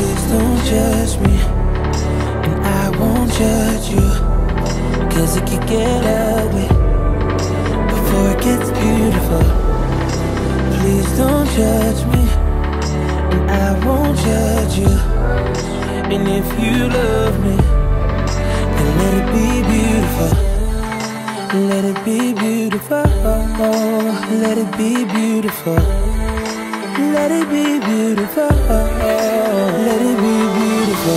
Please don't judge me, and I won't judge you, 'cause it could get ugly before it gets beautiful. Please don't judge me, and I won't judge you. And if you love me, then let it be beautiful. Let it be beautiful. Let it be beautiful. Let it be beautiful. Let it be beautiful.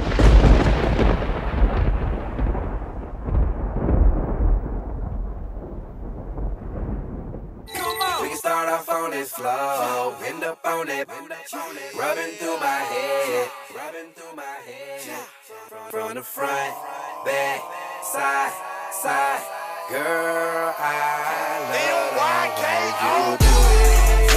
We can start off on this flow, end up on it, rubbing through my head, from the front, back, side, side. Girl, I love the way you do it.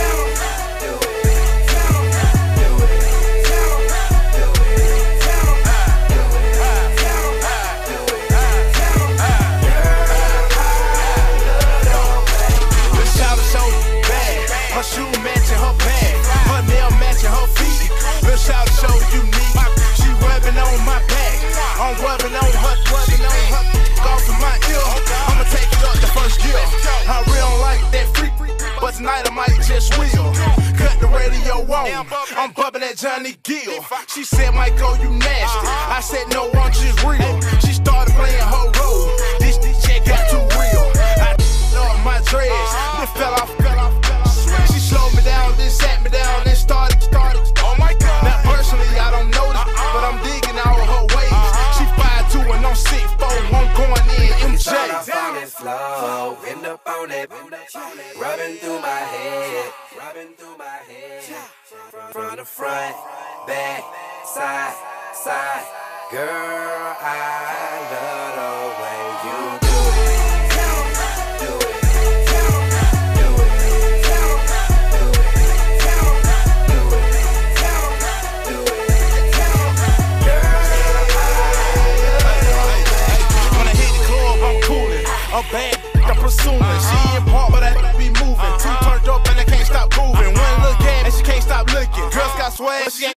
Her shoe matching her bag, her nail matching her feet. Little shout show unique. She rubbing on my back, I'm rubbing on her, off of my ear. I'ma take it up the first gear. I really don't like that freak, but tonight I might just will. Cut the radio on, I'm bumping that Johnny Gill. She said, Michael, you nasty. I said, no, I'm just real. She started playing her role. This DJ got too real. I up my dreads, then fell off. She slowed me down, then sat me down, then started. Oh my God. Now personally, I don't know this, but I'm digging all her ways. She 5'2" and I'm 6'4", I'm going in MJ. Start off on this flow, end up on it, rubbing through my head, from the front, back, side, side. Girl, I love the way you do it. A bad, I'm pursuing. She in part, but I be moving. Two turned up and I can't stop moving. One look at and she can't stop looking. Girls got swag, she ain't